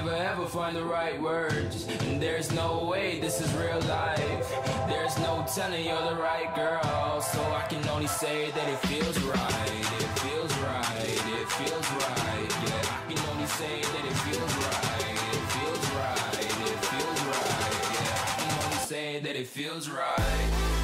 never ever find the right words, and there's no way this is real life. There's no telling you're the right girl, so I can only say that it feels right. It feels right, it feels right. Yeah, I can only say that it feels right. It feels right, it feels right. Yeah, I can only say that it feels right.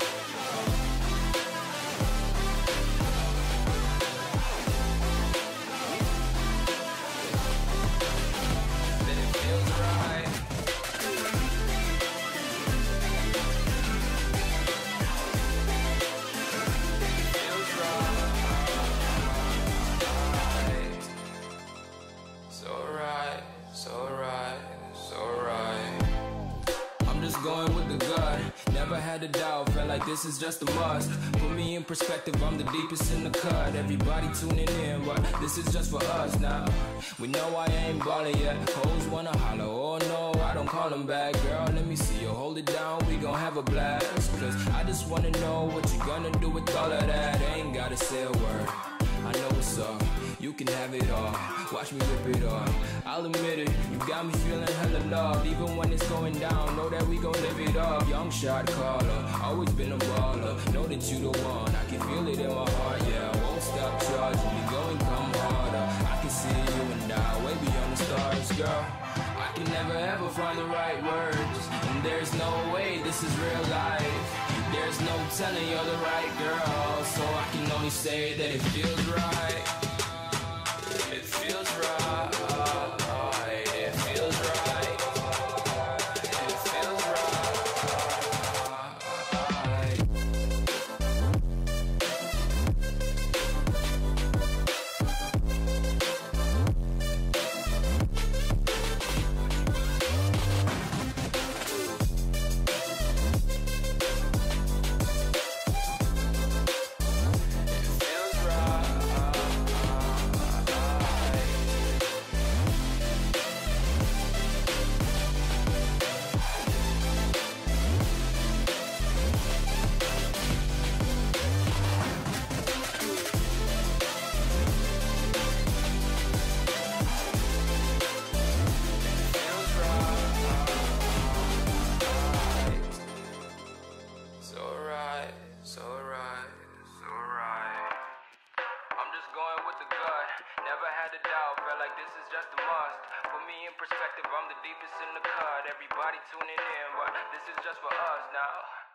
I'm just going with the gut, never had a doubt, felt like this is just a must. Put me in perspective, I'm the deepest in the cut. Everybody tuning in, but this is just for us now. We know I ain't ballin' yet, hoes wanna holler, oh no, I don't call them back. Girl, let me see you hold it down, we gon' have a blast. Cause I just wanna know what you gonna do with all of that. Ain't gotta say a word, I know what's up, you can have it all. Watch me rip it off, I'll admit it, you got me feeling hella loved. Even when it's going down, know that we gon' live it up. Young shot caller, always been a baller. Know that you the one, I can feel it in my heart. Yeah, I won't stop charging me, go and come harder. I can see you and I, way beyond the stars, girl. I can never ever find the right words, and there's no way this is real life. There's no telling you're the right girl, so I can only say that it feels right. It feels right. It feels right. It feels right. I'm just going with the gut, never had a doubt, felt like this is just a must. Put me in perspective, I'm the deepest in the cut. Everybody tuning in, but this is just for us now.